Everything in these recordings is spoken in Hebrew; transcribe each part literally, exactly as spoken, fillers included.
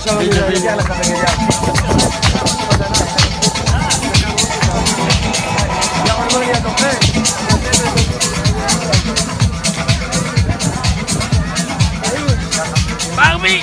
עכשיו אני אגיע לך בגלל. ברבי!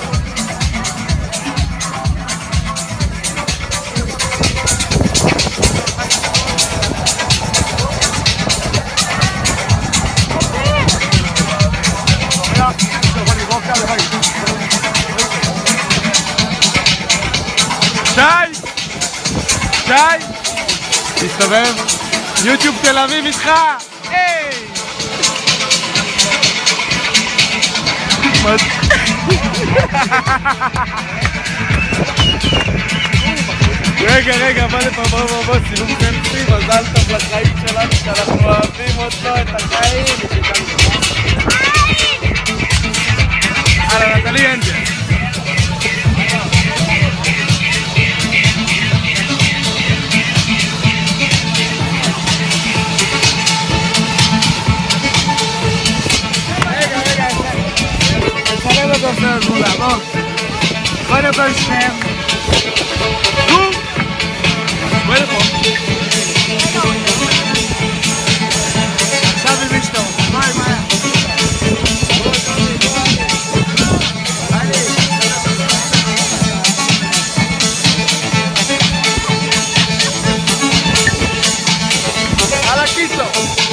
שי! שי! תסתובב, יוטיוב תל אביב איתך! היי! רגע, רגע, בא לפה, בוא, בוא, בוא, צילום סלפי, מזל טוב לחיים שלנו, שאנחנו אוהבים אותו, את החיים! הלאה, נטלי אנג'ל! קודם כל שניהם נו! בואי לפה עכשיו עם אשתו בואי מאיה על הקיסו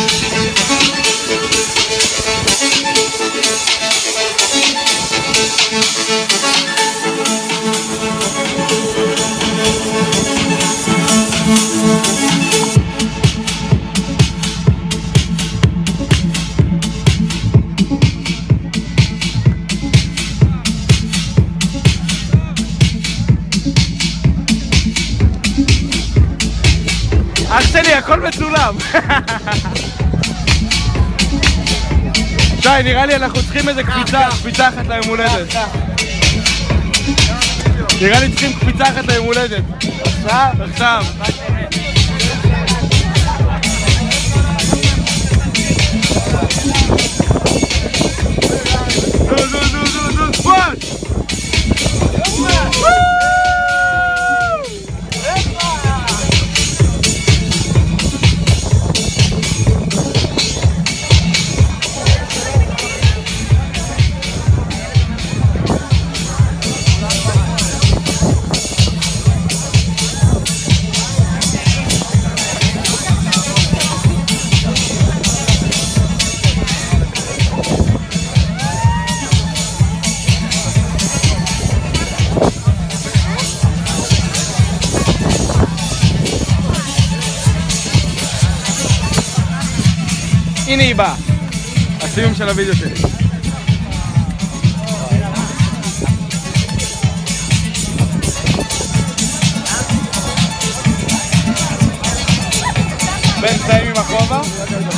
אח שלי, הכל מצולם. שי, נראה לי אנחנו צריכים איזה קפיצה, קפיצה אחת ליום הולדת. נראה לי צריכים קפיצה אחת ליום הולדת. עכשיו? עכשיו. נו, נו, נו, נו, נו, ספורט! הנה היא באה, הסיום של הוידאו שלי. בן סיים עם הכובע.